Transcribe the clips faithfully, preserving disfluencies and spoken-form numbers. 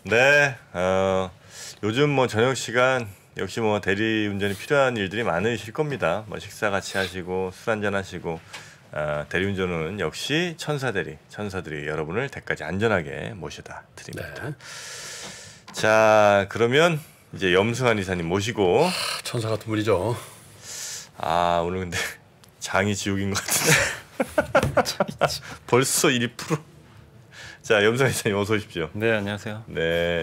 네, 어, 요즘 뭐 저녁 시간 역시 뭐 대리 운전이 필요한 일들이 많으실 겁니다. 뭐 식사 같이 하시고 술 한잔 하시고 어, 대리 운전은 역시 천사 대리, 천사들이 여러분을 댁까지 안전하게 모셔다 드립니다. 네. 자, 그러면 이제 염승환 이사님 모시고 천사 같은 분이죠. 아 오늘 근데 장이 지옥인 것 같은데 벌써 일 퍼센트. 자, 염승환 이사님 어서 오십시오. 네, 안녕하세요. 네,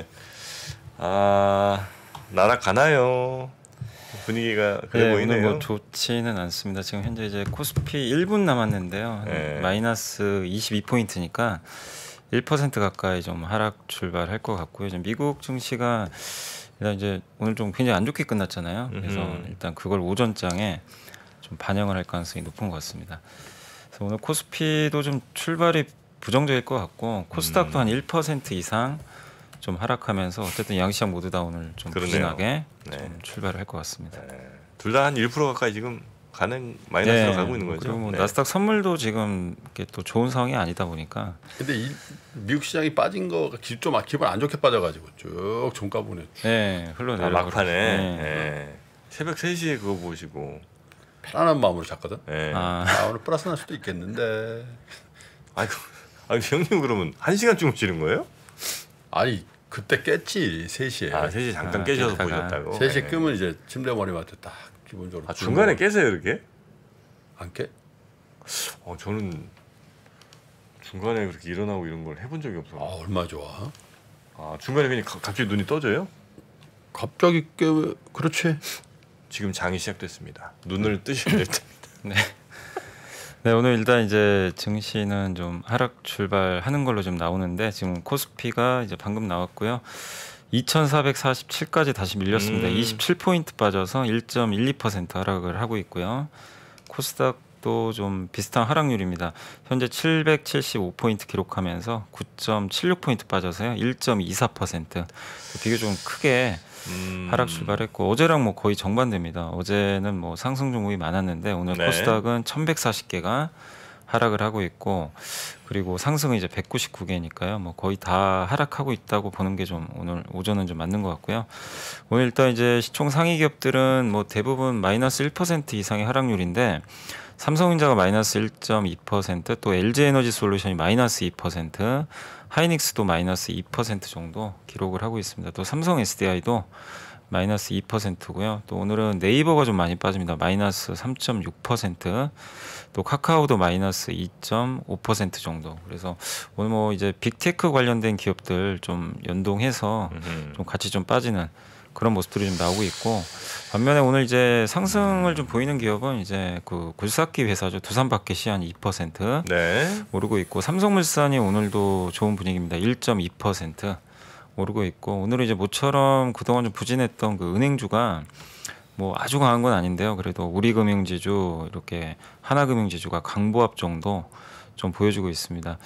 아 날아가나요? 분위기가 그래 네, 보이네요. 오늘 뭐 좋지는 않습니다. 지금 현재 이제 코스피 일 분 남았는데요. 네. 마이너스 이십이 포인트니까 일 퍼센트 가까이 좀 하락 출발할 것 같고요. 지금 미국 증시가 일단 이제 오늘 좀 굉장히 안 좋게 끝났잖아요. 그래서 음흠. 일단 그걸 오전장에 좀 반영을 할 가능성이 높은 것 같습니다. 그래서 오늘 코스피도 좀 출발이 부정적일 것 같고 코스닥도 음. 한 일 퍼센트 이상 좀 하락하면서 어쨌든 양시장 모두 다 오늘 좀 그러네요. 부진하게 네. 좀 출발을 할 것 같습니다. 둘 다 한 일 퍼센트 가까이 지금 가는 마이너스로 가고 있는 거죠. 그리고 뭐 네. 나스닥 선물도 지금 이렇게 또 좋은 상황이 아니다 보니까 근데 이 미국 시장이 빠진 거가 기- 좀 기분 안 좋게 빠져가지고 쭉 종가 보내. 네, 아, 흘러내려. 막판에 네. 예. 새벽 세 시에 그거 보시고 편안한 마음으로 잤거든. 예. 아, 아 오늘 플러스 날 수도 있겠는데. 아이고, 아니 형님 그러면 한 시간 주무시는 거예요? 아니 그때 깼지 세 시에. 아, 세 시 잠깐 아, 깨셔서 깨다가. 보셨다고. 세 시에 예. 끄면 이제 침대 머리맡에 딱 기본적으로. 아, 중간에 깨세요 이렇게? 안 깨? 어, 저는 중간에 그렇게 일어나고 이런 걸 해본 적이 아 없어. 얼마 좋아. 아, 중간에 그냥 가- 갑자기 눈이 떠져요? 갑자기 깨 그렇지. 지금 장이 시작됐습니다. 눈을 뜨셔야 될 때. 네. 네, 오늘 일단 이제 증시는 좀 하락 출발하는 걸로 좀 나오는데 지금 코스피가 이제 방금 나왔고요. 이천사백사십칠까지 다시 밀렸습니다. 음. 이십칠 포인트 빠져서 일 점 일이 퍼센트 하락을 하고 있고요. 코스닥도 좀 비슷한 하락률입니다. 현재 칠백칠십오 포인트 기록하면서 구 점 칠육 포인트 빠져서요. 일 점 이사 퍼센트. 비교 좀 크게 음. 하락 출발했고 어제랑 뭐 거의 정반대입니다. 어제는 뭐 상승 종목이 많았는데 오늘 네. 코스닥은 천백사십 개가 하락을 하고 있고 그리고 상승은 이제 백구십구 개니까요. 뭐 거의 다 하락하고 있다고 보는 게 좀 오늘 오전은 좀 맞는 것 같고요. 오늘 일단 이제 시총 상위 기업들은 뭐 대부분 마이너스 일 퍼센트 이상의 하락률인데 삼성전자가 마이너스 일 점 이 퍼센트, 또 엘지에너지솔루션이 마이너스 이 퍼센트, 하이닉스도 마이너스 이 퍼센트 정도 기록을 하고 있습니다. 또 삼성 에스디아이도 마이너스 이 퍼센트고요. 또 오늘은 네이버가 좀 많이 빠집니다. 마이너스 삼 점 육 퍼센트, 또 카카오도 마이너스 이 점 오 퍼센트 정도. 그래서 오늘 뭐 이제 빅테크 관련된 기업들 좀 연동해서 음흠. 좀 같이 좀 빠지는 그런 모습들이 좀 나오고 있고, 반면에 오늘 이제 상승을 좀 보이는 기업은 이제 그 굴삭기 회사죠. 두산바켓이 한 이 퍼센트 네. 오르고 있고, 삼성물산이 오늘도 좋은 분위기입니다. 일 점 이 퍼센트 오르고 있고, 오늘은 이제 모처럼 그동안 좀 부진했던 그 은행주가 뭐 아주 강한 건 아닌데요. 그래도 우리금융지주, 이렇게 하나금융지주가 강보합 정도 좀 보여주고 있습니다.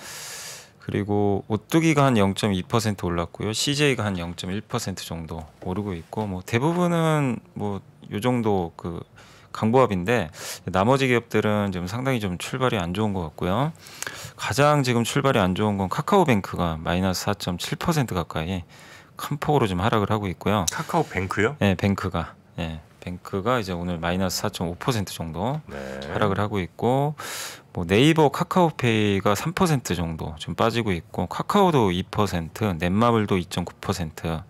그리고 오뚜기가 한 영 점 이 퍼센트 올랐고요. 씨제이가 한 영 점 일 퍼센트 정도 오르고 있고, 뭐 대부분은 뭐 요 정도 그 강보합인데, 나머지 기업들은 지금 상당히 좀 출발이 안 좋은 것 같고요. 가장 지금 출발이 안 좋은 건 카카오뱅크가 마이너스 사 점 칠 퍼센트 가까이 큰 폭으로 좀 하락을 하고 있고요. 카카오뱅크요? 네, 뱅크가 네, 뱅크가 이제 오늘 마이너스 사 점 오 퍼센트 정도 네. 하락을 하고 있고, 뭐 네이버 카카오페이가 삼 퍼센트 정도 좀 빠지고 있고, 카카오도 이 퍼센트, 넷마블도 이 점 구 퍼센트,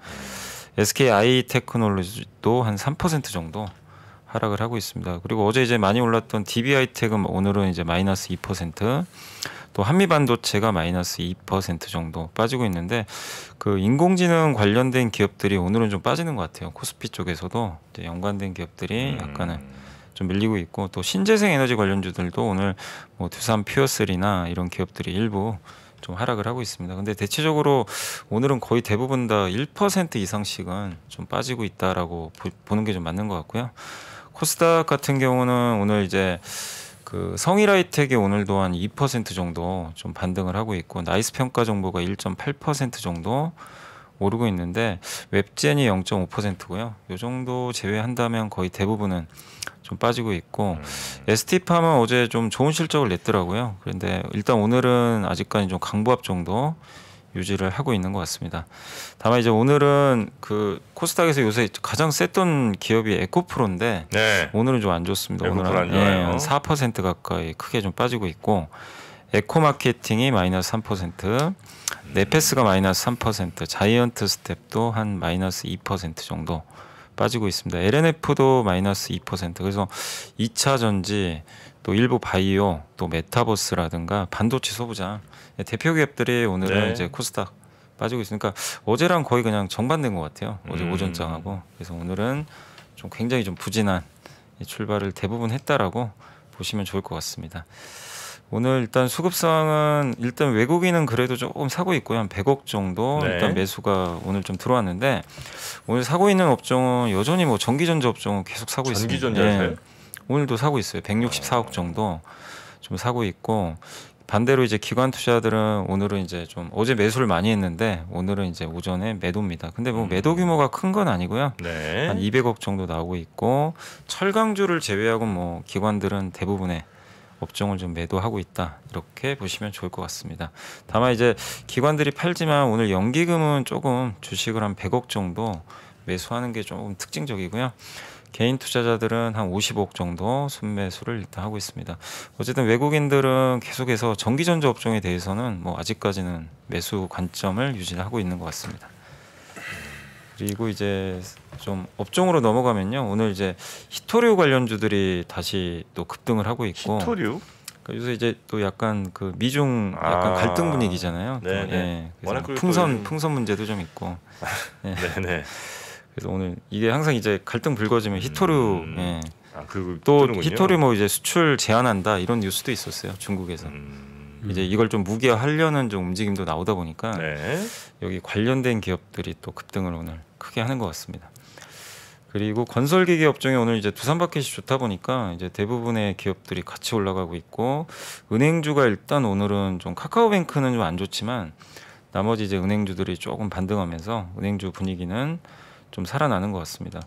에스케이아이테크놀로지도 한 삼 퍼센트 정도 하락을 하고 있습니다. 그리고 어제 이제 많이 올랐던 디비아이텍은 오늘은 이제 마이너스 이 퍼센트, 또 한미반도체가 마이너스 이 퍼센트 정도 빠지고 있는데, 그 인공지능 관련된 기업들이 오늘은 좀 빠지는 것 같아요. 코스피 쪽에서도 이제 연관된 기업들이 약간은 좀 밀리고 있고, 또 신재생 에너지 관련주들도 오늘 뭐 두산 퓨어셀이나 이런 기업들이 일부 좀 하락을 하고 있습니다. 근데 대체적으로 오늘은 거의 대부분 다 일 퍼센트 이상씩은 좀 빠지고 있다라고 보, 보는 게 좀 맞는 것 같고요. 코스닥 같은 경우는 오늘 이제 그 성일하이텍이 오늘도 한 이 퍼센트 정도 좀 반등을 하고 있고, 나이스 평가 정보가 일 점 팔 퍼센트 정도 오르고 있는데, 웹젠이 영 점 오 퍼센트고요. 이 정도 제외한다면 거의 대부분은 좀 빠지고 있고, 음. 에스티팜은 어제 좀 좋은 실적을 냈더라고요. 그런데 일단 오늘은 아직까지 좀 강보합 정도 유지를 하고 있는 것 같습니다. 다만 이제 오늘은 그 코스닥에서 요새 가장 셌던 기업이 에코프로인데 네. 오늘은 좀 안 좋습니다. 에코프로 오늘은 안 좋아요. 한 사 퍼센트 가까이 크게 좀 빠지고 있고 에코마케팅이 마이너스 삼 퍼센트, 네페스가 마이너스 삼 퍼센트, 자이언트 스텝도 한 마이너스 이 퍼센트 정도 빠지고 있습니다. 엘엔에프도 마이너스 이 퍼센트. 그래서 이 차 전지 또 일부 바이오 또 메타버스라든가 반도체 소부장 대표 기업들이 오늘은 네. 이제 코스닥 빠지고 있으니까 어제랑 거의 그냥 정반대인 것 같아요. 어제 음. 오전장하고. 그래서 오늘은 좀 굉장히 좀 부진한 출발을 대부분 했다라고 보시면 좋을 것 같습니다. 오늘 일단 수급 상황은 일단 외국인은 그래도 조금 사고 있고요. 한 백억 정도 네. 일단 매수가 오늘 좀 들어왔는데 오늘 사고 있는 업종은 여전히 뭐 전기전자 업종은 계속 사고 있습니다. 전기전자세요? 오늘도 사고 있어요. 백육십사억 정도 좀 사고 있고 반대로 이제 기관 투자들은 오늘은 이제 좀 어제 매수를 많이 했는데 오늘은 이제 오전에 매도입니다. 근데 뭐 매도 규모가 큰 건 아니고요. 네. 한 이백억 정도 나오고 있고 철강주를 제외하고 뭐 기관들은 대부분의 업종을 좀 매도하고 있다 이렇게 보시면 좋을 것 같습니다. 다만 이제 기관들이 팔지만 오늘 연기금은 조금 주식을 한 백억 정도 매수하는 게 조금 특징적이고요. 개인 투자자들은 한 오십억 정도 순매수를 일단 하고 있습니다. 어쨌든 외국인들은 계속해서 전기전자 업종에 대해서는 뭐 아직까지는 매수 관점을 유지하고 있는 것 같습니다. 그리고 이제 좀 업종으로 넘어가면요. 오늘 이제 히토류 관련주들이 다시 또 급등을 하고 있고. 히토류? 그러니까 요새 이제 또 약간 그 미중 약간 아. 갈등 분위기잖아요. 또 네네. 예. 워낙 그래서 그리고 또 풍선 요즘- 풍선 문제도 좀 있고. 예. 네네. 그래서 오늘 이게 항상 이제 갈등 불거지면 히토류 음. 예. 아 그리고 또 뜨는군요. 히토류 뭐 이제 수출 제한한다 이런 뉴스도 있었어요. 중국에서. 음. 이제 이걸 좀 무기화하려는 좀 움직임도 나오다 보니까 네. 여기 관련된 기업들이 또 급등을 오늘 크게 하는 것 같습니다. 그리고 건설기계 업종이 오늘 이제 두산마켓이 좋다 보니까 이제 대부분의 기업들이 같이 올라가고 있고 은행주가 일단 오늘은 좀 카카오뱅크는 좀 안 좋지만 나머지 이제 은행주들이 조금 반등하면서 은행주 분위기는 좀 살아나는 것 같습니다.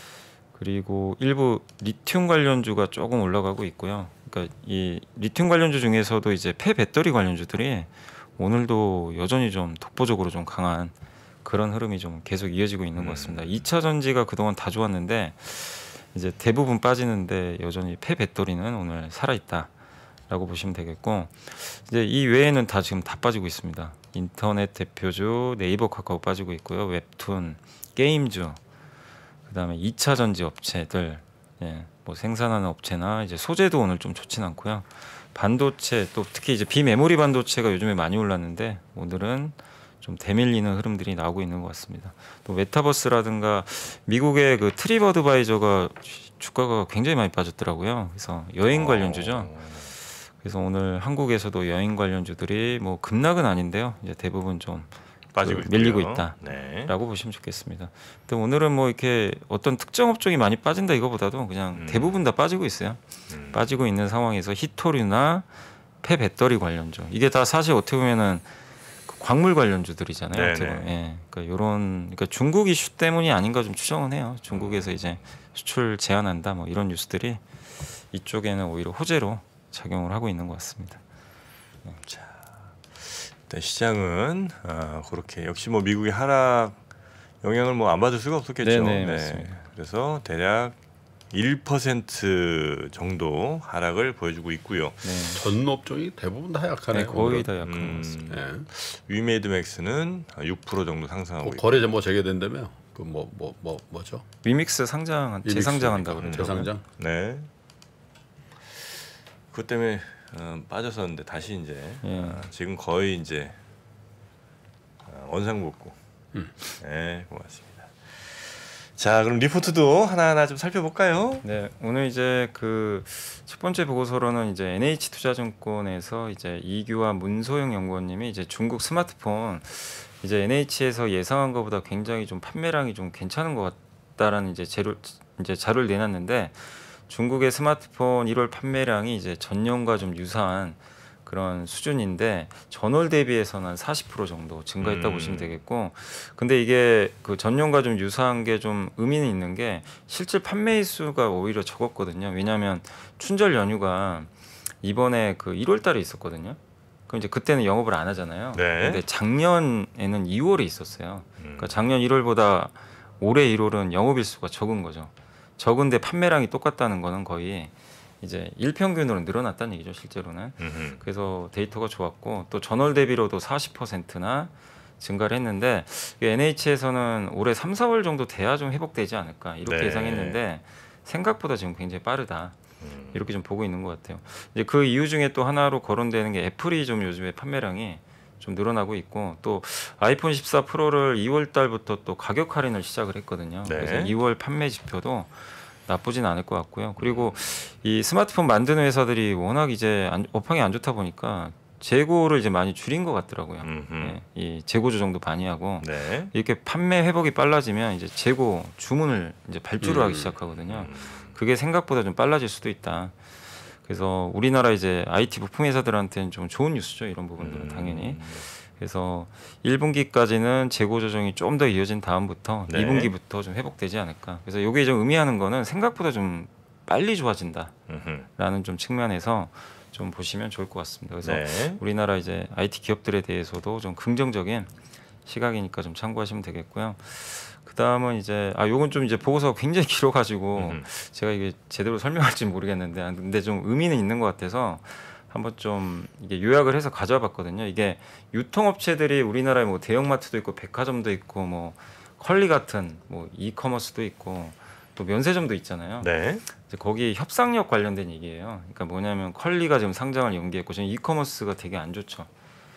그리고 일부 리튬 관련주가 조금 올라가고 있고요. 그러니까 이 리튬 관련주 중에서도 이제 폐배터리 관련주들이 오늘도 여전히 좀 독보적으로 좀 강한 그런 흐름이 좀 계속 이어지고 있는 것 같습니다. 이 차 전지가 그동안 다 좋았는데 이제 대부분 빠지는데 여전히 폐배터리는 오늘 살아있다라고 보시면 되겠고 이제 이 외에는 다 지금 다 빠지고 있습니다. 인터넷 대표주 네이버 카카오 빠지고 있고요. 웹툰, 게임주, 그다음에 이 차 전지 업체들, 예, 뭐 생산하는 업체나 이제 소재도 오늘 좀 좋진 않고요. 반도체 또 특히 이제 비메모리 반도체가 요즘에 많이 올랐는데 오늘은 좀 대밀리는 흐름들이 나오고 있는 것 같습니다. 또 메타버스라든가 미국의 그 트립어드바이저가 주가가 굉장히 많이 빠졌더라고요. 그래서 여행 관련주죠. 그래서 오늘 한국에서도 여행 관련주들이 뭐 급락은 아닌데요. 이제 대부분 좀 빠지고 그 밀리고 있고요. 있다. 네. 라고 보시면 좋겠습니다. 근데 오늘은 뭐 이렇게 어떤 특정 업종이 많이 빠진다 이거보다도 그냥 음. 대부분 다 빠지고 있어요. 음. 빠지고 있는 상황에서 히토류나 폐배터리 관련주 이게 다 사실 어떻게 보면은 그 광물 관련주들이잖아요. 네네. 어떻게 보면. 예. 그러니까 이런 그러니까 중국 이슈 때문이 아닌가 좀 추정은 해요. 중국에서 이제 수출 제한한다 뭐 이런 뉴스들이 이쪽에는 오히려 호재로 작용을 하고 있는 것 같습니다. 일단 시장은 아, 그렇게 역시 뭐 미국의 하락 영향을 뭐 안 받을 수가 없었겠죠. 네네, 맞습니다. 그래서 대략 일 퍼센트 정도 하락을 보여주고 있고요. 네. 전 업종이 대부분 다 약하네요. 네, 거의 오늘은. 다 약한 것 음, 같습니다. 예. 위메드맥스는 육 퍼센트 정도 상승하고 그 있고. 거래자 뭐 재개된다며? 그 뭐 뭐 뭐 뭐죠? 위믹스 상장 위믹스. 재상장한다 음, 그러더라고요. 재상장. 네. 그것 때문에 어, 빠졌었는데 다시 이제 예. 아, 지금 거의 이제 아, 원상복구. 음. 네, 고맙습니다. 자, 그럼 리포트도 하나하나 좀 살펴볼까요? 네, 오늘 이제 그 첫 번째 보고서로는 이제 엔에이치투자증권에서 이제 이규화 문소영 연구원님이 이제 중국 스마트폰 이제 엔에이치에서 예상한 것보다 굉장히 좀 판매량이 좀 괜찮은 것 같다라는 이제 재료 이제 자료를 내놨는데 중국의 스마트폰 일월 판매량이 이제 전년과 좀 유사한 그런 수준인데 전월 대비해서는 한 사십 퍼센트 정도 증가했다고 음. 보시면 되겠고 근데 이게 그 전년과 좀 유사한 게 좀 의미는 있는 게 실제 판매 수가 오히려 적었거든요. 왜냐하면 춘절 연휴가 이번에 그 일월 달에 있었거든요. 그럼 이제 그때는 영업을 안 하잖아요. 네. 근데 작년에는 이월에 있었어요. 그러니까 작년 일월보다 올해 일월은 영업일수가 적은 거죠. 적은데 판매량이 똑같다는 거는 거의 이제 일평균으로 늘어났다는 얘기죠, 실제로는. 음흠. 그래서 데이터가 좋았고 또 전월 대비로도 사십 퍼센트나 증가를 했는데 엔에이치에서는 올해 삼, 사월 정도 돼야 좀 회복되지 않을까 이렇게 네. 예상했는데 생각보다 지금 굉장히 빠르다. 이렇게 좀 보고 있는 것 같아요. 이제 그 이유 중에 또 하나로 거론되는 게 애플이 좀 요즘에 판매량이 좀 늘어나고 있고 또 아이폰 십사 프로를 이월 달부터 또 가격 할인을 시작을 했거든요. 네. 그래서 이월 판매 지표도 나쁘진 않을 것 같고요. 그리고 이 스마트폰 만드는 회사들이 워낙 이제 안, 업황이 안 좋다 보니까 재고를 이제 많이 줄인 것 같더라고요. 음흠. 예, 이 재고 조정도 많이 하고 네. 이렇게 판매 회복이 빨라지면 이제 재고 주문을 이제 발주를 음. 하기 시작하거든요. 그게 생각보다 좀 빨라질 수도 있다. 그래서 우리나라 이제 아이티 부품 회사들한테는 좀 좋은 뉴스죠. 이런 부분들은 당연히. 그래서 일 분기까지는 재고 조정이 좀 더 이어진 다음부터 네. 이 분기부터 좀 회복되지 않을까. 그래서 이게 좀 의미하는 거는 생각보다 좀 빨리 좋아진다라는 음흠. 좀 측면에서 좀 보시면 좋을 것 같습니다. 그래서 네. 우리나라 이제 아이티 기업들에 대해서도 좀 긍정적인 시각이니까 좀 참고하시면 되겠고요. 그 다음은 이제 아 요건 좀 이제 보고서가 굉장히 길어가지고 음흠. 제가 이게 제대로 설명할지 모르겠는데 아, 근데 좀 의미는 있는 것 같아서 한번 좀 이게 요약을 해서 가져와 봤거든요. 이게 유통업체들이 우리나라에 뭐 대형마트도 있고 백화점도 있고 뭐 컬리 같은 뭐 이커머스도 있고 또 면세점도 있잖아요. 네. 이제 거기 협상력 관련된 얘기예요. 그러니까 뭐냐면 컬리가 지금 상장을 연기했고 지금 이커머스가 되게 안 좋죠.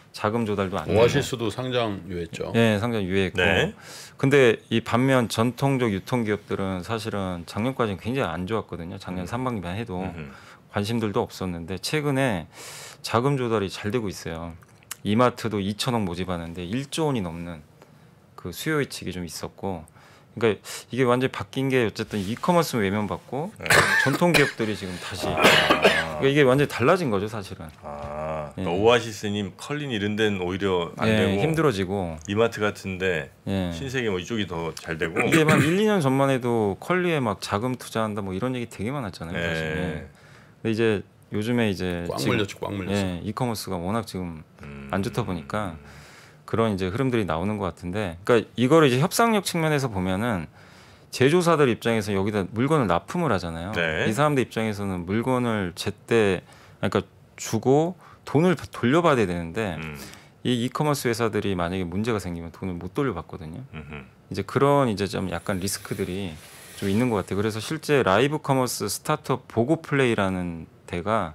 자금 조달도 안 되고. 오아시스도 상장유했죠. 네, 상장 유예했고. 네. 근데 이 반면 전통적 유통기업들은 사실은 작년까지는 굉장히 안 좋았거든요. 작년 상반기만 해도 음흠. 관심들도 없었는데 최근에 자금 조달이 잘 되고 있어요. 이마트도 이천억 모집하는데 일조 원이 넘는 그 수요 예측이 좀 있었고. 그러니까 이게 완전히 바뀐 게 어쨌든 이커머스 외면받고 네. 전통 기업들이 지금 다시 그러니까 이게 완전히 달라진 거죠, 사실은. 아, 예. 그러니까 오아시스님 컬린 이런 데는 오히려 안 예, 되고 힘들어지고. 이마트 같은데 예. 신세계 뭐 이쪽이 더 잘 되고. 이게 한 일, 이 년 전만 해도 컬리에 막 자금 투자한다 뭐 이런 얘기 되게 많았잖아요. 네. 사실. 예. 근데 이제 요즘에 이제 꽉 지금, 물렸지, 꽉 물렸어. 예, 이커머스가 워낙 지금 음. 안 좋다 보니까 그런 이제 흐름들이 나오는 것 같은데, 그러니까 이거를 이제 협상력 측면에서 보면은 제조사들 입장에서 여기다 물건을 납품을 하잖아요. 네. 이 사람들 입장에서는 물건을 제때 그러니까 주고 돈을 돌려받아야 되는데 음. 이 이커머스 회사들이 만약에 문제가 생기면 돈을 못 돌려받거든요. 음흠. 이제 그런 이제 좀 약간 리스크들이 좀 있는 것 같아요. 그래서 실제 라이브 커머스 스타트업 보고 플레이라는 데가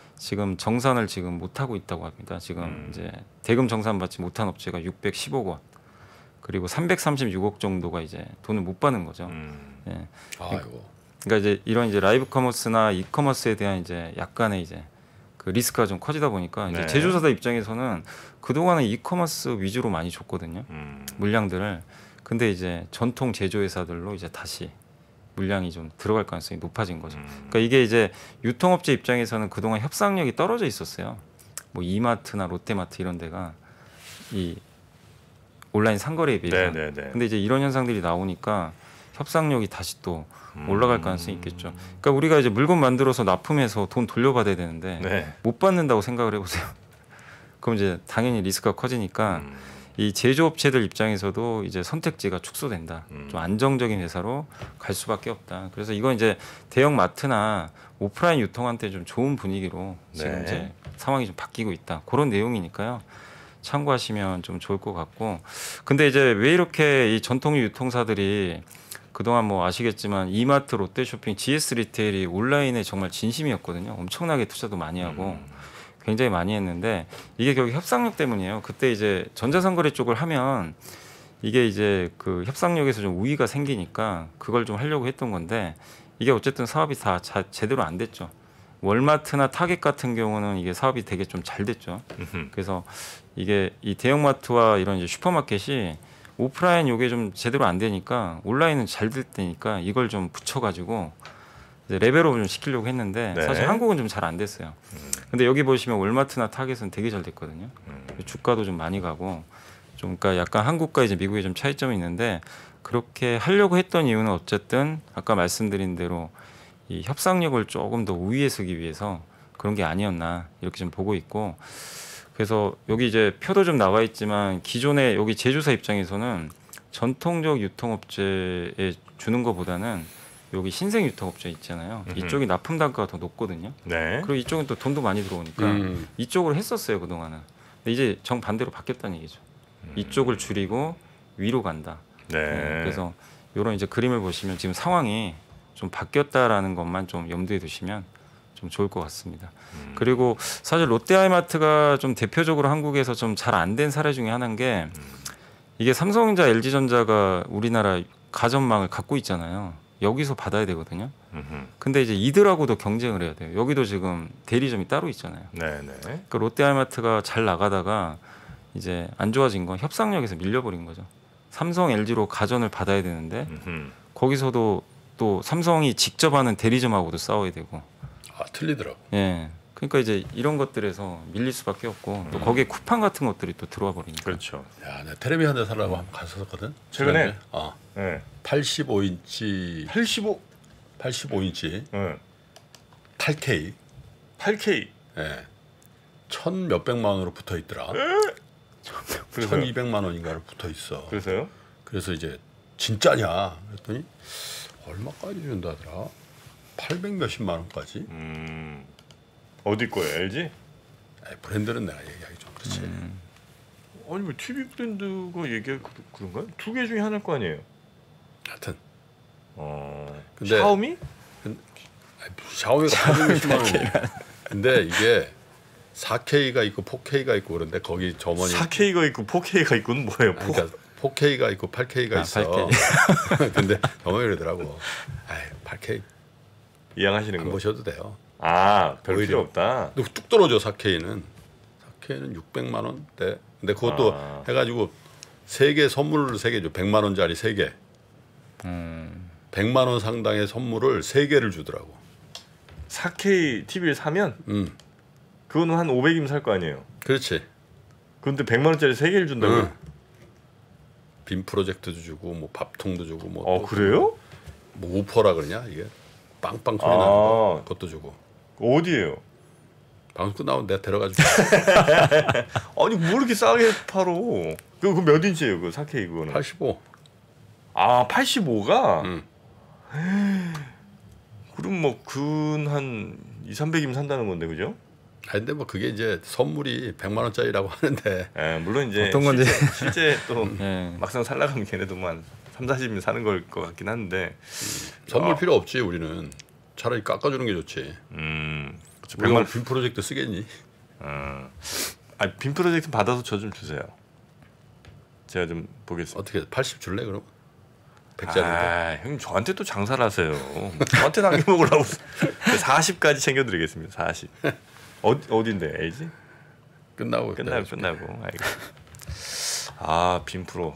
지금 정산을 지금 못 하고 있다고 합니다. 지금 음. 이제 대금 정산 받지 못한 업체가 육백십억 원 그리고 삼백삼십육억 정도가 이제 돈을 못 받는 거죠. 음. 예. 아이고. 그러니까 이제 이런 이제 라이브 커머스나 이커머스에 대한 이제 약간의 이제 그 리스크가 좀 커지다 보니까 이제 네. 제조사들 입장에서는 그 동안은 이커머스 위주로 많이 줬거든요. 음. 물량들을. 근데 이제 전통 제조회사들로 이제 다시 물량이 좀 들어갈 가능성이 높아진 거죠. 음. 그러니까 이게 이제 유통업체 입장에서는 그동안 협상력이 떨어져 있었어요. 뭐 이마트나 롯데마트 이런 데가 이 온라인 상거래에 비해서. 네, 네, 네. 근데 이제 이런 현상들이 나오니까 협상력이 다시 또 음. 올라갈 가능성이 있겠죠. 그러니까 우리가 이제 물건 만들어서 납품해서 돈 돌려받아야 되는데 네. 못 받는다고 생각을 해보세요. 그럼 이제 당연히 리스크가 커지니까 음. 이 제조업체들 입장에서도 이제 선택지가 축소된다. 음. 좀 안정적인 회사로 갈 수밖에 없다. 그래서 이건 이제 대형 마트나 오프라인 유통한테 좀 좋은 분위기로 지금 네. 이제 상황이 좀 바뀌고 있다. 그런 내용이니까요. 참고하시면 좀 좋을 것 같고. 근데 이제 왜 이렇게 이 전통 유통사들이 그동안 뭐 아시겠지만 이마트, 롯데쇼핑, 지에스 리테일이 온라인에 정말 진심이었거든요. 엄청나게 투자도 많이 하고 음. 굉장히 많이 했는데 이게 결국 협상력 때문이에요. 그때 이제 전자상거래 쪽을 하면 이게 이제 그 협상력에서 좀 우위가 생기니까 그걸 좀 하려고 했던 건데 이게 어쨌든 사업이 다 자, 제대로 안 됐죠. 월마트나 타겟 같은 경우는 이게 사업이 되게 좀 잘 됐죠. 음흠. 그래서 이게 이 대형마트와 이런 이제 슈퍼마켓이 오프라인 요게 좀 제대로 안 되니까 온라인은 잘 될 때니까 이걸 좀 붙여가지고 이제 레벨업 좀 시키려고 했는데 네. 사실 한국은 좀 잘 안 됐어요. 근데 여기 보시면 월마트나 타겟은 되게 잘 됐거든요. 음. 주가도 좀 많이 가고 좀 그러니까 약간 한국과 이제 미국의 좀 차이점이 있는데 그렇게 하려고 했던 이유는 어쨌든 아까 말씀드린 대로 이 협상력을 조금 더 우위에 서기 위해서 그런 게 아니었나 이렇게 좀 보고 있고 그래서 여기 이제 표도 좀 나와 있지만 기존에 여기 제조사 입장에서는 전통적 유통업체에 주는 것보다는 여기 신생 유통업체 있잖아요. 음흠. 이쪽이 납품 단가가 더 높거든요. 네. 그리고 이쪽은 또 돈도 많이 들어오니까 음. 이쪽으로 했었어요 그동안은. 근데 이제 정 반대로 바뀌었다는 얘기죠. 이쪽을 줄이고 위로 간다. 네. 네, 그래서 이런 이제 그림을 보시면 지금 상황이 좀 바뀌었다라는 것만 좀 염두에 두시면 좀 좋을 것 같습니다. 음. 그리고 사실 롯데하이마트가 좀 대표적으로 한국에서 좀 잘 안 된 사례 중에 하나인 게 이게 삼성전자, 엘지전자가 우리나라 가전망을 갖고 있잖아요. 여기서 받아야 되거든요. 음흠. 근데 이제 이들하고도 경쟁을 해야 돼요. 여기도 지금 대리점이 따로 있잖아요. 네, 네. 그러니까 롯데하이마트가 잘 나가다가 이제 안 좋아진 건 협상력에서 밀려버린 거죠. 삼성, 엘지로 가전을 받아야 되는데 음흠. 거기서도 또 삼성이 직접 하는 대리점하고도 싸워야 되고, 아 틀리더라고. 예. 그러니까 이제 이런 것들에서 밀릴 수밖에 없고 또 거기에 쿠팡 같은 것들이 또 들어와 버리니까. 그렇죠. 야, 내가 텔레비 한 대 사려고 한번 갔었거든. 최근에? 지난주에. 어. 네. 팔십오 인치 팔십오. 팔십오 인치 네. 팔 케이 팔 케이. 예. 천 몇백만 원으로 붙어 있더라. 그래서요? 천이백만 원인가를 붙어 있어. 그래서요? 그래서 이제 진짜냐 그랬더니 얼마까지 준다더라. 팔백 몇십만 원까지. 음. 어디 거예요? 엘지? 에이, 브랜드는 내가 얘기하기 좀 그렇지. 음. 아니 뭐 티비 브랜드가 얘기할 그- 그런가요? 두 개 중에 하나일 거 아니에요. 하여튼 어. 근데- 샤오미? 아이, 샤오미가 팔백 몇십만 원. 근데 이게 사 케이가 있고 사 케이가 있고 그런데 거기 점원이 사 케이가 있고 사 케이가 있고는 뭐예요? 아니, 그러니까 사 케이가 있고 팔 케이가 아, 있어. 팔 근데 점원이 그러더라고. 아이, 팔 케이 이양하시는 안 거. 보셔도 돼요. 아, 별 오히려. 필요 없다. 근데 뚝 떨어져 사 케이는. 사 케이는 육백만 원대. 근데 그것도 아. 해가지고 세 개 선물을 세 개 줘. 백만 원짜리 세 개. 음. 백만 원 상당의 선물을 세 개를 주더라고. 사 케이 티비를 사면 음, 그거는 한 오백이면 살 거 아니에요. 그렇지. 근데 백만 원짜리 세 개를 준다고? 응. 빔 프로젝트도 주고 뭐 밥통도 주고 뭐. 어, 또 그래요? 뭐 우퍼라 그러냐 이게 빵빵 소리 아. 나는 거 그것도 주고. 어디예요? 방송 끝나면 내가 데려가지고. 아니 뭐 이렇게 싸게 팔어? 그거 몇 인치예요? 그 사 케이 그거는? 팔십오. 아 팔십오가? 응. 그럼 뭐 근 한 이삼백이면 산다는 건데 그죠? 아 근데 뭐 그게 이제 선물이 백만 원짜리라고 하는데 예, 물론 이제 어떤 건지. 실제, 실제 또 예. 막상 살라가면 걔네도 한 삼사십이면 사는 걸 것 같긴 한데 선물 아. 필요 없지 우리는. 차라리 깎아주는 게 좋지. 음 우리가 백만 빔 프로젝트 쓰겠니? 어. 아, 빔 프로젝트 받아서 저 좀 주세요. 제가 좀 보겠습니다. 어떻게 팔십 줄래 그럼? 백짜리인데. 아, 형님 저한테 또 장사를 하세요. 저한테 남겨 먹으려고 사십까지 챙겨드리겠습니다. 사십. 어디 어딘데? 엘지? 끝나고 끝나고 끝나고. 아이고. 아, 빔 프로.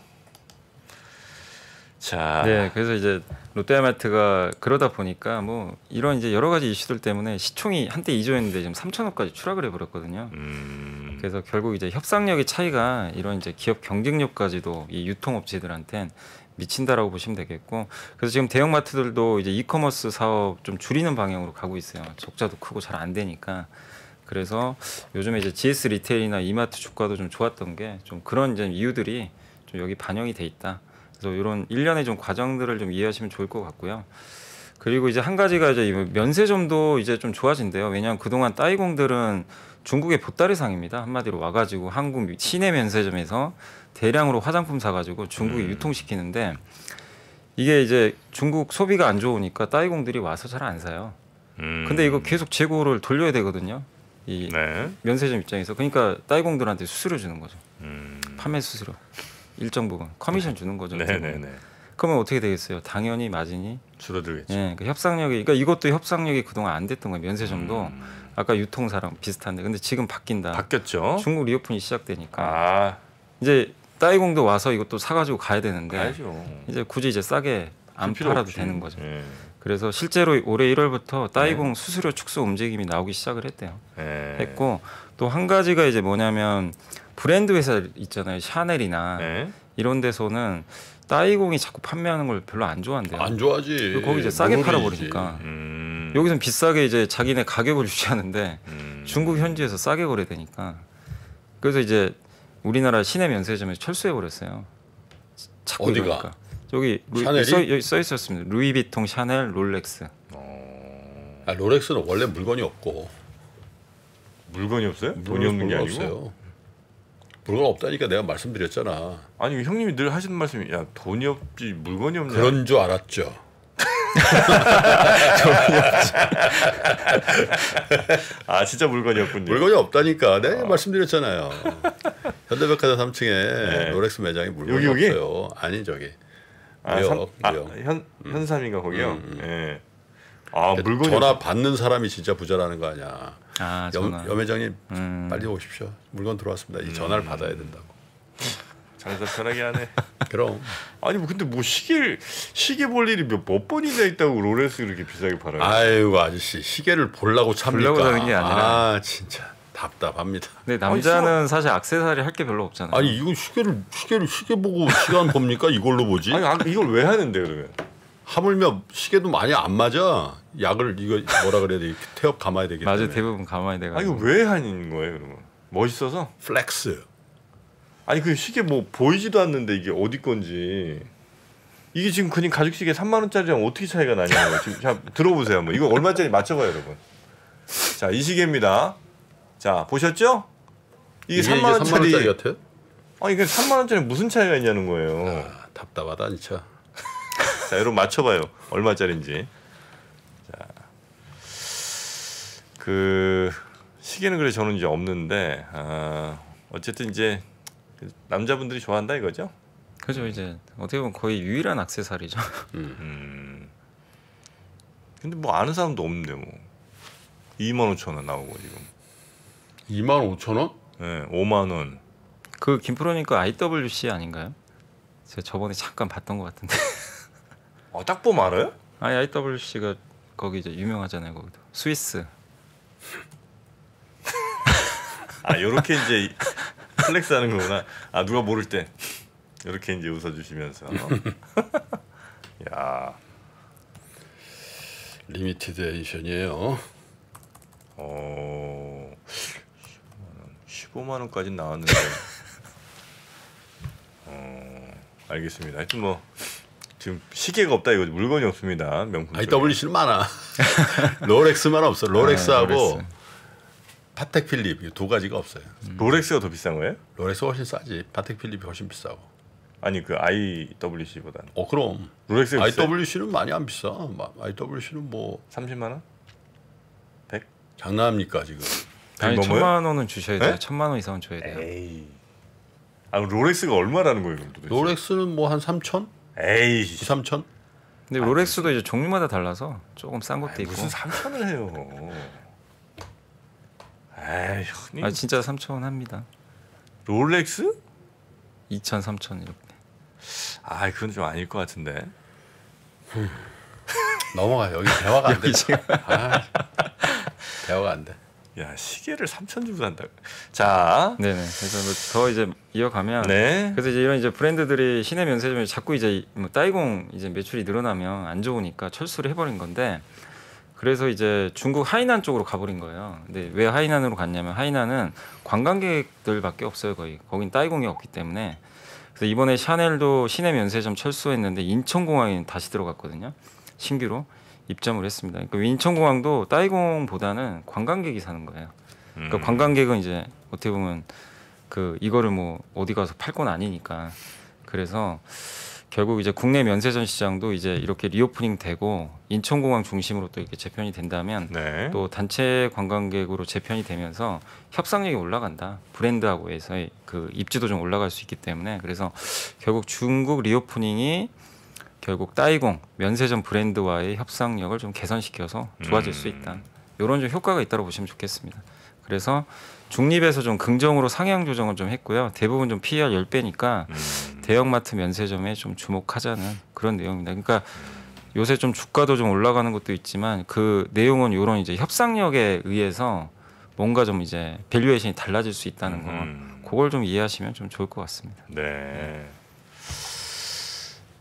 자, 네, 그래서 이제 롯데하이마트가 그러다 보니까 뭐 이런 이제 여러 가지 이슈들 때문에 시총이 한때 이조였는데 지금 삼천억까지 추락을 해버렸거든요. 음, 그래서 결국 이제 협상력의 차이가 이런 이제 기업 경쟁력까지도 이 유통업체들한텐 미친다라고 보시면 되겠고, 그래서 지금 대형마트들도 이제 이커머스 사업 좀 줄이는 방향으로 가고 있어요. 적자도 크고 잘 안 되니까. 그래서 요즘에 이제 지에스 리테일이나 이마트 주가도 좀 좋았던 게 좀 그런 이제 이유들이 좀 여기 반영이 돼 있다. 그래서 이런 일련의 좀 과정들을 좀 이해하시면 좋을 것 같고요. 그리고 이제 한 가지가 이제 이 면세점도 이제 좀 좋아진대요. 왜냐하면 그동안 따이공들은 중국의 보따리상입니다. 한마디로 와가지고 한국 시내 면세점에서 대량으로 화장품 사가지고 중국에 음. 유통시키는데, 이게 이제 중국 소비가 안 좋으니까 따이공들이 와서 잘 안 사요. 음. 근데 이거 계속 재고를 돌려야 되거든요. 이 네. 면세점 입장에서. 그러니까 따이공들한테 수수료 주는 거죠. 음. 판매 수수료 일정 부분 커미션 주는 거죠. 네, 네, 네. 그러면 어떻게 되겠어요? 당연히 마진이 줄어들겠죠. 예, 그 협상력이, 그러니까 이것도 협상력이 그동안 안 됐던 거예요. 면세점도 음. 아까 유통사랑 비슷한데, 근데 지금 바뀐다. 바뀌었죠. 중국 리오픈이 시작되니까 아, 이제 따이공도 와서 이것도 사가지고 가야 되는데 가야죠. 이제 굳이 이제 싸게 안 필요 팔아도 없지. 되는 거죠. 예. 그래서 실제로 올해 일월부터 따이공 네. 수수료 축소 움직임이 나오기 시작을 했대요. 예. 했고 또 한 가지가 이제 뭐냐면 브랜드 회사 있잖아요. 샤넬이나 네. 이런 데서는 따이공이 자꾸 판매하는 걸 별로 안 좋아한대요. 안 좋아하지. 그리고 거기 이제 싸게 모노리지. 팔아버리니까. 음. 여기선 비싸게 이제 자기네 가격을 유지하는데 음. 중국 현지에서 싸게 거래되니까 그래서 이제 우리나라 시내 면세점에서 철수해 버렸어요. 자꾸 어디가? 이러니까. 여기 루, 샤넬이? 써, 여기 써 있었습니다. 루이비통, 샤넬, 롤렉스. 아, 롤렉스는 원래 물건이 없고 물건이 없어요? 돈이 물건- 없는 게 물건 아니고. 없어요. 물건 없다니까 내가 말씀드렸잖아. 아니 형님이 늘 하시는 말씀이 야 돈이 없지 물건이 없냐. 그런 줄 알았죠. 아 진짜 물건이 없군요. 물건이 없다니까 내가 말씀드렸잖아요. 현대백화점 삼 층에 네. 롤렉스 매장에 물건이 여기, 여기? 없어요. 아니 저기 아, 뉴욕, 삼- 아, 뉴욕. 현 현삼인가 거기요. 음, 예. 아 물건이 전화 없... 받는 사람이 진짜 부자라는 거 아니야. 아, 여, 전화. 여매장님 음. 빨리 오십시오. 물건 들어왔습니다. 이 전화를 받아야 된다고. 장사 편하게 하네. 그럼 아니 뭐 근데 뭐 시계 시계 볼 일이 몇, 몇 번이나 있다고 롤렉스 그렇게 비싸게 팔아요. 아이고 아저씨 시계를 보려고 찹니까? 보려고 사는 게 아니라. 아 진짜 답답합니다. 근데 남자는 사실 액세서리 할 게 별로 없잖아요. 아니 이거 시계를 시계를 시계 보고 시간 봅니까? 이걸로 보지? 아니 아, 이걸 왜 하는데 그러면? 하물며 시계도 많이 안 맞아. 약을 이거 뭐라 그래야 돼? 이렇게 태엽 감아야 되기 맞아 때문에. 대부분 가만히 아 이거 돼가지고. 왜 하는 거예요 그러면? 멋있어서? 플렉스. 아니 그 시계 뭐 보이지도 않는데 이게 어디 건지 이게 지금 그냥 가죽 시계 삼만 원짜리랑 어떻게 차이가 나냐고 지금 자, 들어보세요 한번 이거 얼마짜리 맞춰봐요 여러분. 자 이 시계입니다. 자 보셨죠? 이게, 이게 삼만 이게 삼만 원짜리 원짜리. 같아요? 아니 이게 삼만 원짜리 무슨 차이가 있냐는 거예요. 아, 답답하다 진짜. 자 여러분 맞춰봐요 얼마짜리인지. 자 그 시계는 그래 저는 이제 없는데 아, 어쨌든 이제 남자분들이 좋아한다 이거죠? 그죠 이제 어떻게 보면 거의 유일한 액세서리죠. 음. 근데 뭐 아는 사람도 없는데 뭐 이만 오천 원 나오고 지금. 이만 오천 원? 예, 오만 원. 그 김프로니까 아이더블유씨 아닌가요? 제가 저번에 잠깐 봤던 것 같은데. 아, 딱 보면 알아요? 아니 아이더블유씨가 거기 이제 유명하잖아요 거기도 스위스. 아, 요렇게 이제 플렉스 하는 거구나. 아, 누가 모를 때 이렇게 이제 웃어 주시면서. 야. 리미티드 에디션이에요. 어. 십오만 원까지는 나왔는데. 어, 알겠습니다. 하여튼 뭐 지금 시계가 없다 이거 물건이 없습니다. 명품. 아이더블유씨는 많아. 롤렉스만 없어. 롤렉스하고 아, 롤렉스. 파텍 필립 이 두 가지가 없어요. 롤렉스가 더 비싼 거예요? 롤렉스가 훨씬 싸지. 파텍 필립이 훨씬 비싸고. 아니 그 아이더블유씨보다는. 어 그럼 롤렉스가 비싸요? 아이더블유씨는 많이 안 비싸. 아이더블유씨는 뭐 삼십만 원? 백? 장난합니까 지금? 아니 넘어요? 천만 원은 주셔야 돼요. 네? 천만 원 이상은 줘야 돼요. 에이. 아 롤렉스가 얼마라는 거예요, 그럼 도대체? 롤렉스는 뭐 한 삼천? 에이. 이, 삼천? 근데 롤렉스도 이제 종류마다 달라서 조금 싼 것도 아이, 있고. 무슨 삼천을 해요. 에이, 형님. 아 진짜 삼천 원 합니다. 롤렉스? 이천, 삼천 이렇게. 아, 그건 좀 아닐 것 같은데. 넘어가. 여기 대화가 안 돼. 아, 대화가 안 돼. 야, 시계를 삼천 주고 산다. 자, 네네. 그래서 뭐더 이제 이어가면. 네. 그래서 이제 이런 이제 브랜드들이 시내 면세점에 자꾸 이제 뭐 따이공 이제 매출이 늘어나면 안 좋으니까 철수를 해버린 건데. 그래서 이제 중국 하이난 쪽으로 가버린 거예요. 근데 왜 하이난으로 갔냐면 하이난은 관광객들밖에 없어요 거의. 거긴 따이공이 없기 때문에. 그래서 이번에 샤넬도 시내 면세점 철수했는데 인천공항에 다시 들어갔거든요. 신규로 입점을 했습니다. 그러니까 인천공항도 따이공보다는 관광객이 사는 거예요. 그러니까 음. 관광객은 이제 어떻게 보면 그 이거를 뭐 어디 가서 팔 건 아니니까. 그래서 결국 이제 국내 면세점 시장도 이제 이렇게 리오프닝 되고 인천공항 중심으로 또 이렇게 재편이 된다면 네. 또 단체 관광객으로 재편이 되면서 협상력이 올라간다. 브랜드하고에서의 그 입지도 좀 올라갈 수 있기 때문에 그래서 결국 중국 리오프닝이 결국 따이공 면세점 브랜드와의 협상력을 좀 개선시켜서 좋아질 수 있다. 이런 좀 효과가 있다고 보시면 좋겠습니다. 그래서 중립에서 좀 긍정으로 상향 조정을 좀 했고요. 대부분 좀 피이알 십 배니까 음. 대형마트 면세점에 좀 주목하자는 그런 내용입니다. 그러니까 요새 좀 주가도 좀 올라가는 것도 있지만 그 내용은 이런 이제 협상력에 의해서 뭔가 좀 이제 밸류에이션이 달라질 수 있다는 거. 음. 그걸 좀 이해하시면 좀 좋을 것 같습니다. 네.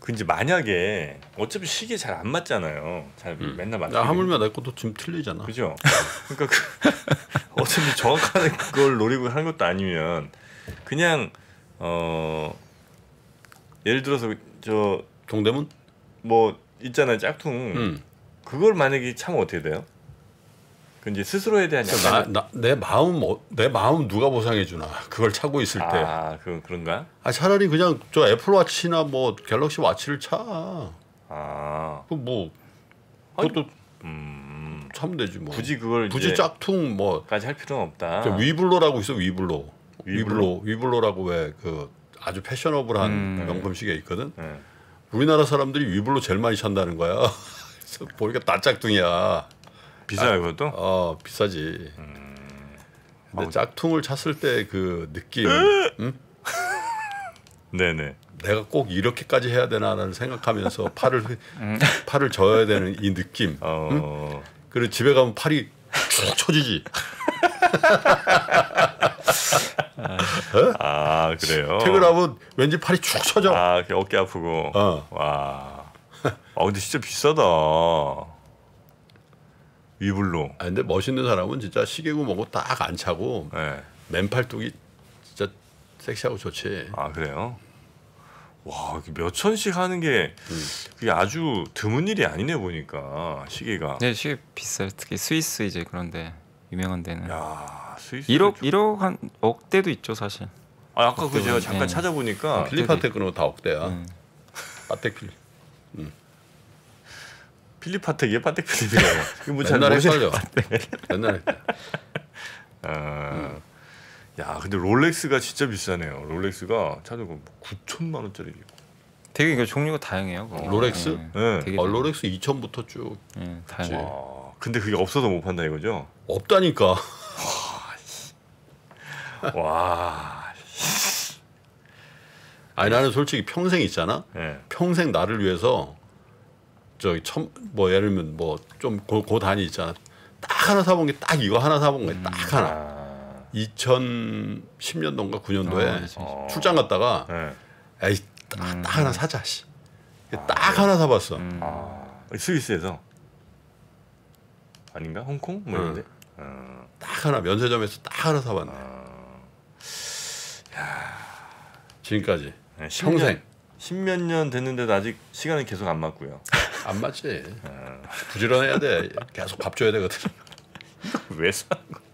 그 이제 만약에 어차피 시계 잘 안 맞잖아요. 잘 음. 맨날 맞게. 야, 하물며 내 것도 지금 틀리잖아. 그죠? 그러니까 그 어차피 정확한 걸 노리고 하는 것도 아니면 그냥 어 예를 들어서 저 동대문? 뭐 있잖아요 짝퉁 음. 그걸 만약에 차면 어떻게 돼요? 그 이제 스스로에 대한 나, 약간 나, 내 마음 어, 내 마음 누가 보상해 주나? 그걸 차고 있을 때. 아 그, 그런가? 아 차라리 그냥 저 애플워치나 뭐 갤럭시 와치를 차. 아 그뭐 그것도 음, 차면 되지 뭐. 굳이 그걸 굳이 이제 짝퉁 뭐 까지 할 필요는 없다. 저 위블로라고 있어 위블로. 위블로? 위블로 위블로라고 왜 그 아주 패셔너블한 음. 명품 시계 있거든. 네. 우리나라 사람들이 위블로 제일 많이 찬다는 거야. 그래서 보니까 다 짝퉁이야. 비싸요 그것도? 어 비싸지. 근데 아우. 짝퉁을 찼을 때 그 느낌, 응? 네네. 내가 꼭 이렇게까지 해야 되나라는 생각하면서 팔을 팔을 져야 되는 이 느낌. 어 그리고 집에 가면 팔이 쭉 쳐지지. 아 그래요. 퇴근하면 왠지 팔이 축 쳐져. 아 이렇게 어깨 아프고. 어. 와. 아 근데 진짜 비싸다. 위블로. 아 근데 멋있는 사람은 진짜 시계고 뭐고 딱 안 차고 네. 맨팔뚝이 진짜 섹시하고 좋지. 아 그래요? 와, 이게 몇 천씩 하는 게 그게 아주 드문 일이 아니네 보니까 시계가. 네, 시계 비싸요. 특히 스위스 이제 그런데 유명한 데는 야, 스위스. 일억 일억 한 억대도 있죠 사실. 아, 아까 그 제가 잠깐 네. 찾아보니까 필리파텍 그런 거 다 억대야. 음. 파텍 필. 필리파텍이에요, 파텍 필립이에요. 이거 뭐잘 옛날에 모르시. 헷갈려. 옛날에. 아, 야, 근데 롤렉스가 진짜 비싸네요. 롤렉스가 찾아보면 구천만 원짜리. 되게 이거 종류가 다양해요. 그거. 롤렉스? 네, 네. 되게 어, 롤렉스 이천부터 쭉 네, 다양해. 와, 근데 그게 없어서 못 판다 이거죠? 없다니까. 와, 아니 나는 솔직히 평생 있잖아. 예. 평생 나를 위해서 저기 첨뭐 예를 들면 뭐좀고 단위 있잖아. 딱 하나 사본 게 딱 이거 하나 사본 거야. 딱 하나. 아, 이천십 년도인가 구 년도에 어, 그치. 어. 출장 갔다가 예. 에이 딱, 딱 하나 사자. 씨. 딱 하나 사봤어. 음. 아, 스위스에서 아닌가? 홍콩? 뭐 응. 이런데. 어. 딱 하나 면세점에서 딱 하나 사봤네. 지금까지 네, 평생 십몇 년 됐는데도 아직 시간은 계속 안 맞고요. 안 맞지. 부지런해야 돼. 계속 밥 줘야 되거든. 왜 사는 거야?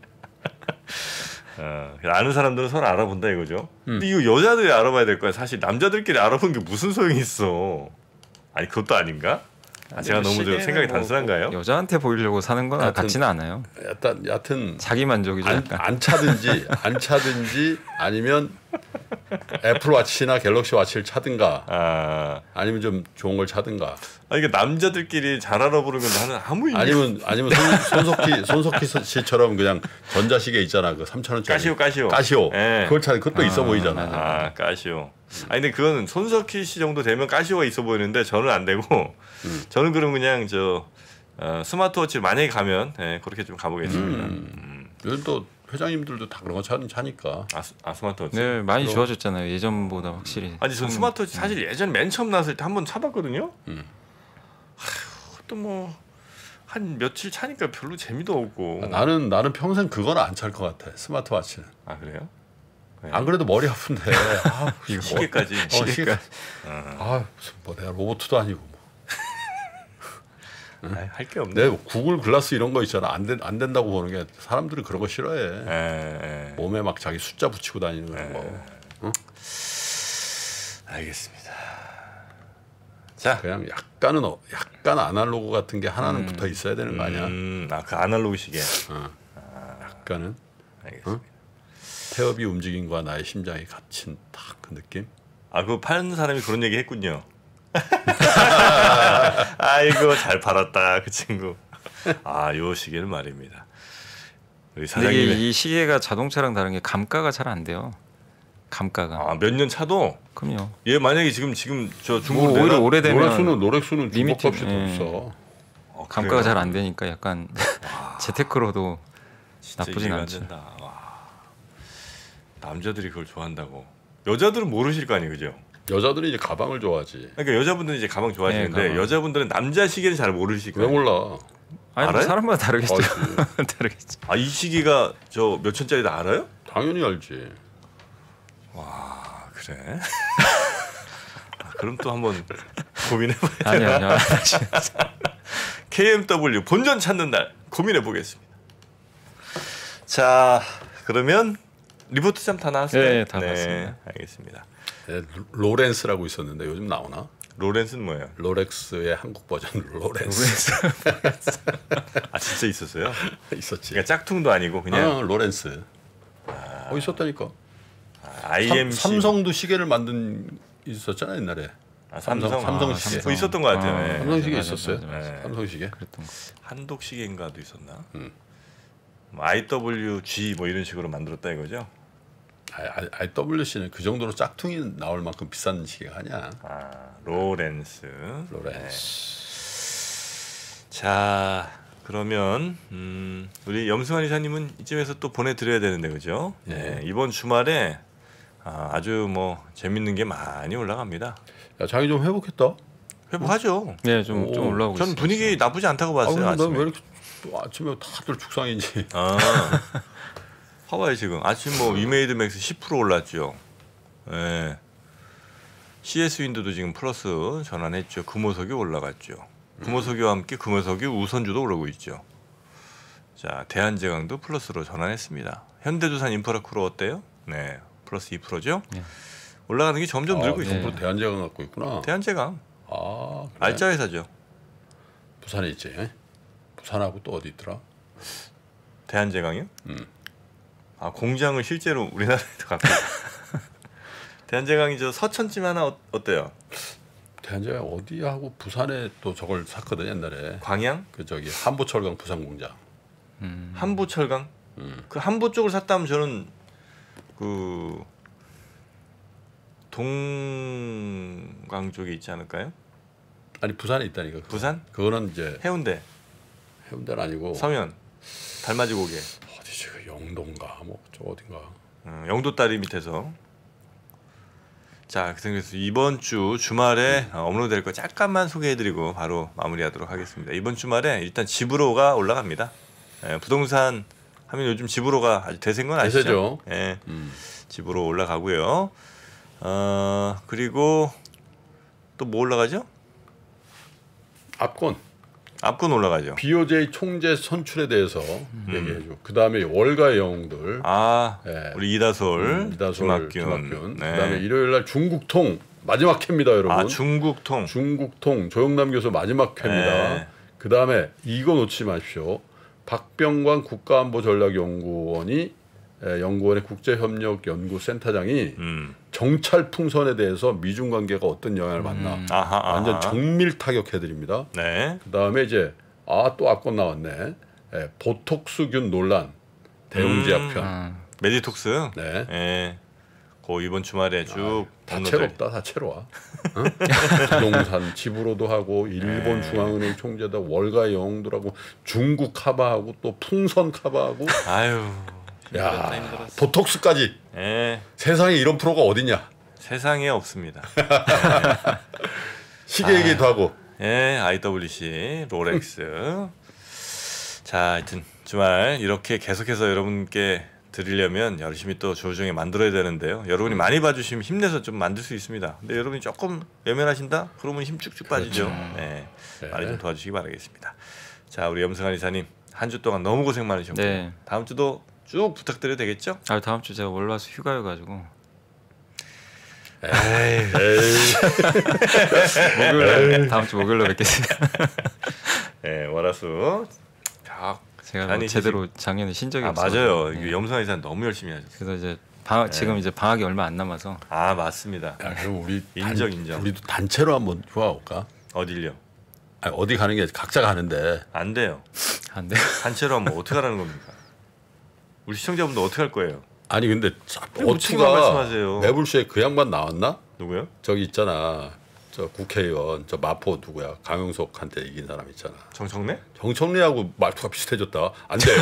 어, 아는 사람들은 서로 알아본다 이거죠. 근데 이거 여자들이 알아봐야 될 거야. 사실 남자들끼리 알아본 게 무슨 소용이 있어? 아니 그것도 아닌가? 아, 제가 너무 저 시계는 생각이 뭐 단순한가요? 여자한테 보이려고 사는 건 하여튼- 같지는 않아요. 여튼 여튼 자기 만족이죠. 안, 약간. 안 차든지 안 차든지 아니면 애플워치나 갤럭시 와치를 차든가 아, 아니면 좀 좋은 걸 차든가 아 이게 남자들끼리 잘 알아보는 건 나는 아무 의미. 아니면 아니면 손, 손석희 손석희 씨처럼 그냥 전자시계 있잖아 그 삼천 원짜리 까시오 까시오. 까시오 예. 그걸 차 그것도 있어 보이잖아. 아 까시오. 아니 근데 그거는 손석희 씨 정도 되면 까시오가 있어 보이는데 저는 안 되고 저는 그럼 그냥 저 어, 스마트워치 만약에 가면 예, 그렇게 좀 가보겠습니다. 음. 요즘 또 회장님들도 다 그런 거 차, 차니까 아, 스- 아 스마트워치. 네, 많이 그럼- 좋아졌잖아요. 예전보다 확실히. 아니 전 음, 스마트워치 사실 예전 맨 처음 나왔을 때 한번 차봤거든요. 음. 또 뭐 한 며칠 차니까 별로 재미도 없고. 아, 나는 나는 평생 그건 안 찰 것 같아 스마트워치는. 아 그래요? 네. 안 그래도 머리 아픈데 아, 이거 시계까지. 어, 시계. 아 무슨 뭐 내가 로봇도 아니고 뭐. 할 게 없네. 내 구글 글라스 이런 거 있잖아 안, 된, 안 된다고 보는 게 사람들이 그런 거 싫어해. 예, 예. 몸에 막 자기 숫자 붙이고 다니는 그런 거. 응? 알겠습니다. 자, 그냥 약간은 어, 약간 아날로그 같은 게 하나는 붙어 있어야 되는 거 아니야? 음, 아그 아날로그 시계. 약간은 알겠습니다. 태엽이 움직임과 나의 심장이 갇힌 딱 그 느낌. 아, 그 파는 사람이 그런 얘기 했군요. 아이고 잘 팔았다 그 친구. 아, 요 시계는 말입니다. 우리 근데 사장님의 이게 이 시계가 자동차랑 다른 게 감가가 잘 안 돼요. 감가가. 아, 몇 년 차도 그럼요. 얘 만약에 지금 지금 저 중국 뭐 오히려 오래되면 노렉수는 노렉수는 리미티드, 중국값이 더 예. 비싸. 어, 감가가 그래요? 잘 안 되니까 약간 재테크로도 진짜 나쁘진 이해가 안 않죠. 된다. 와. 남자들이 그걸 좋아한다고. 여자들은 모르실 거 아니에요, 그죠? 여자들이 이제 가방을 좋아하지. 그러니까 여자분들은 이제 가방 좋아하시는데 네, 가방. 여자분들은 남자 시계는 잘 모르실 왜 거예요. 몰라? 아니 뭐 알아요? 사람마다 다르겠죠. 알지. 다르겠죠. 아, 이 시계가 저 몇 천짜리다 알아요? 당연히 알지. 아, 그래? 아, 그럼 또 한번 고민해봐야 아니 되나? 아니요. 케이엠더블유 본전 찾는 날 고민해 보겠습니다. 자, 그러면 리포트 참 다 나왔어요? 네, 다 나왔습니다. 알겠습니다. 네, 로렌스라고 있었는데 요즘 나오나? 로렌스는 뭐예요? 롤렉스의 한국 버전 로렌스. 아, 진짜 있었어요? 있었지. 그러니까 짝퉁도 아니고 그냥 아, 로렌스. 어 있었다니까. 아이엠씨. 삼, 삼성도 시계를 만든 있었잖아 옛날에. 아, 삼성, 삼성, 삼성 아, 시계. 삼성. 있었던 것 같아요. 아, 네. 삼성 시계 맞아, 있었어요. 맞아, 맞아. 네. 삼성 시계. 그랬던 거. 한독 시계인가도 있었나? 음. 뭐 아이더블유지 뭐 이런 식으로 만들었다 이거죠? 아이더블유씨는 그 정도로 짝퉁이 나올 만큼 비싼 시계가 아니야. 아, 로렌스. 로렌스. 자, 그러면 음, 우리 염승환 이사님은 이쯤에서 또 보내드려야 되는데 그죠? 네. 이번 주말에 아, 아주 뭐 재밌는 게 많이 올라갑니다. 야 장이 좀 회복했다. 회복하죠. 네, 좀 좀 오, 올라오고 전 있어요. 분위기 나쁘지 않다고 봤어요. 아, 아침에. 난왜 이렇게 또 아침에 다들 죽상인지. 아, 봐봐요 지금 아침 뭐 위메이드 맥스 십 퍼센트 올랐죠. 예. 씨에스 윈도도 지금 플러스 전환했죠. 금호석유 올라갔죠. 금호석유와 함께 금호석유 우선주도 오르고 있죠. 자, 대한제강도 플러스로 전환했습니다. 현대두산 인프라크루 어때요? 네, 플러스 이 퍼센트죠. 네. 올라가는 게 점점 늘고 아, 있습니다. 정부로 대한제강 갖고 있구나. 대한제강 아, 그래? 알짜 회사죠. 부산에 있지. 부산하고 또 어디 있더라? 대한제강이요? 음. 아, 공장을 실제로 우리나라에도 갖고 있어요. 대한제강이 저 서천쯤 하나 어, 어때요? 대한제강 어디 하고 부산에 또 저걸 샀거든 옛날에. 광양? 그 저기 한보철강 부산 공장. 음. 한보철강? 음. 그 한보 쪽을 샀다면 저는 그 동강 쪽에 있지 않을까요? 아니 부산에 있다니까. 그거. 부산? 그거는 이제 해운대, 해운대는 아니고 서면, 달맞이 고개, 어디지 그 영동가 뭐 저 어딘가. 어, 영도 다리 밑에서. 자, 그래서 이번 주 주말에 어, 업로드될 거 잠깐만 소개해드리고 바로 마무리하도록 하겠습니다. 이번 주말에 일단 집으로가 올라갑니다. 예, 부동산 하면 요즘 집으로가 아주 대세인 건 아시죠? 대세죠. 예, 음. 집으로 올라가고요. 어, 그리고 또 뭐 올라가죠? 압권 압권 올라가죠. 비오제이 총재 선출에 대해서 얘기해줘. 그 다음에 월가의 영웅들. 아, 예. 우리 이다솔, 음, 이다솔, 김학균. 김학균. 네. 그다음에 일요일 날 중국통 마지막 회입니다, 여러분. 아, 중국통. 중국통 조영남 교수 마지막 회입니다. 네. 그다음에 이거 놓치지 마십시오. 박병관 국가안보전략연구원이 에, 연구원의 국제협력연구센터장이 음. 정찰 풍선에 대해서 미중 관계가 어떤 영향을 받나 음. 아하, 아하. 완전 정밀 타격해드립니다. 네. 그다음에 이제 아 또 압권 나왔네. 에, 보톡스균 논란 대웅제약 편. 아, 메디톡스. 네. 예. 그 이번 주말에 쭉 다채롭다 다채로워. 어? 부동산 집으로도 하고 일본 네. 중앙은행 총재다 월가 영웅들 하고 중국 카바하고 또 풍선 카바하고 아유. 야 힘들었다, 힘들었어. 보톡스까지 예. 세상에 이런 프로가 어딨냐. 세상에 없습니다. 시계 얘기도 하고. 예, 아이더블유씨, 롤렉스. 자, 하여튼 주말 이렇게 계속해서 여러분께 드리려면 열심히 또 조정에 만들어야 되는데요. 여러분이 많이 봐주시면 힘내서 좀 만들 수 있습니다. 근데 여러분이 조금 외면하신다? 그러면 힘 쭉쭉 빠지죠. 네, 네. 많이 좀 도와주시기 바라겠습니다. 자, 우리 염승환 이사님 한 주 동안 너무 고생 많으셨고 네. 다음 주도 쭉 부탁드려도 되겠죠? 아 다음 주 제가 올라와서 휴가여가지고 에이, 에이. 목요일 다음 주 목요일로 뵙겠습니다. 네, 월화수. 자, 제가 뭐 아니, 제대로 작년에 신 적이 아 없어서 맞아요. 네. 이게 염승환 이사 너무 열심히 하셨어요. 그래서 이제 방학, 지금 이제 방학이 얼마 안 남아서 아 맞습니다. 야, 그럼 우리 인정, 단, 인정. 우리도 단체로 한번 휴가올까? 어딜요? 아니, 어디 가는 게 각자 가는데. 안 돼요. 안 돼요. 단체로 하면 어떻게 하라는 겁니까? 우리 시청자분들 어떻게 할 거예요? 아니 근데 자, 묻힌 거 어투가 말씀하세요. 매불쇼에 그 양반 나왔나? 누구요? 저기 있잖아. 저 국회의원 저 마포 누구야 강용석한테 이긴 사람 있잖아. 정청래? 정청래하고 말투가 비슷해졌다. 안 돼요.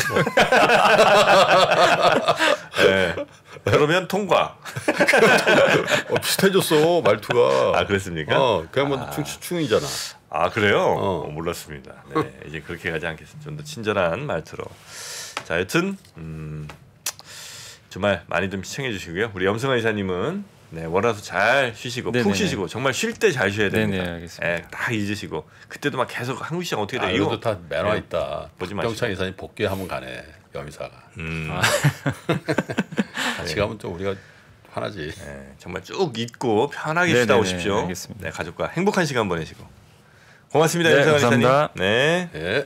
네. 그러면 통과. 어, 비슷해졌어 말투가. 아 그랬습니까? 어, 그냥 뭐 충, 충이잖아. 아 그래요? 어. 어, 몰랐습니다. 네, 이제 그렇게 가지 않겠습니다. 좀 더 친절한 말투로. 자, 여튼 음, 주말 많이 좀 시청해 주시고요. 우리 염승환 이사님은 네, 월화수 잘 쉬시고 네네네. 푹 쉬시고 정말 쉴 때 잘 쉬어야 됩니다. 네네, 알겠습니다. 네, 딱 잊으시고 그때도 막 계속 한국 시장 어떻게 돼? 아, 이거 이것도 다 매너 네, 있다. 보지 마시고. 박병창 이사님 복귀하면 가네 염이사가. 음, 같이 가면 좀 우리가 화나지. 네, 정말 쭉 잊고 편하게 네네네, 쉬다 오십시오. 알겠습니다. 네, 가족과 행복한 시간 보내시고 고맙습니다, 네, 염승환 이사님. 감사합니다. 네. 예.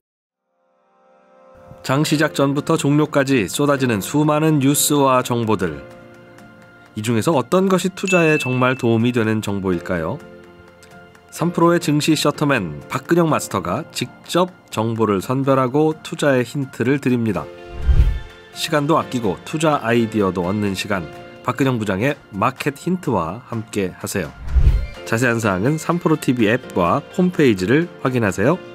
장 시작 전부터 종료까지 쏟아지는 수많은 뉴스와 정보들. 이 중에서 어떤 것이 투자에 정말 도움이 되는 정보일까요? 삼 프로의 증시 셔터맨 박근영 마스터가 직접 정보를 선별하고 투자의 힌트를 드립니다. 시간도 아끼고 투자 아이디어도 얻는 시간, 박근영 부장의 마켓 힌트와 함께 하세요. 자세한 사항은 삼 프로 티비 앱과 홈페이지를 확인하세요.